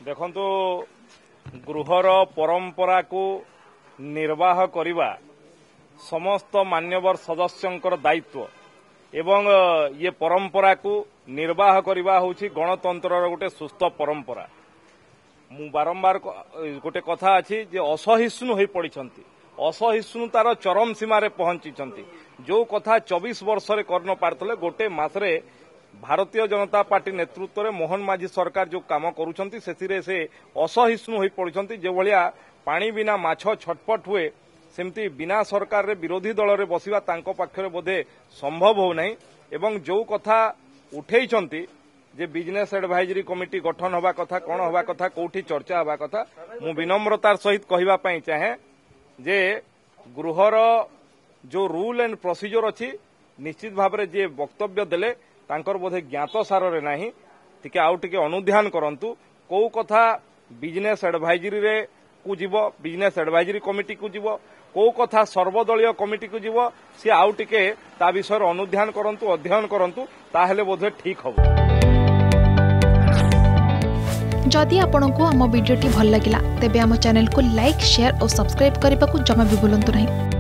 देखंतु गृहर परंपरा को निर्वाह करिबा समस्त मान्यवर सदस्यंकर दायित्व एवं ये परंपरा को निर्वाह करिबा होछि गणतंत्र गोटे सुस्थ परंपरा। मु बारंबार गोटे कथा अछि जे असहिष्णु होई पड़िछंती, असहिष्णुतार चरम सीमा रे पहुंचीछंती। जो कथा 24 वर्ष रे करन पारतले गोटे मासरे भारतीय जनता पार्टी नेतृत्व में मोहन माझी सरकार जो काम करुछंती सेथिरे से असहिष्णु होई पड़िछंती। जे भलिया पानी बिना माछ छटपट हुए सेमती बिना सरकार रे विरोधी दल रे बसिबा तांको पाखरे बोधे संभव हो नहीं। एवं जो कथा उठेइछंती जे बिजनेस एडवाइजरी कमिटी गठन होबा कथा कोन होबा कथा कोठी चर्चा होबा कथा मु विनम्रतार सहित कहिबा पई चाहे जे गृहर जो रूल एंड प्रोसीजर अछि निश्चित भाव रे जे वक्तव्य देले तांकर बोधे ज्ञात सार रे नाही टिके आउ टिके अनुध्यान करंतु। को कथा बिजनेस एडवाइजरी रे को जीवो, बिजनेस एडवाइजरी कमिटी को जीवो, को कथा सर्वदलीय कमिटी को जीवो, सी आउ टिके ता विषय अनुध्यान करंतु, अध्ययन करंतु, ताहेले बोधे ठीक हबो। जदि आपंक आम भिडी भल लगा तेब आम चैनल को लाइक, शेयर और सब्सक्राइब करने को जमा भी भूलु नहीं।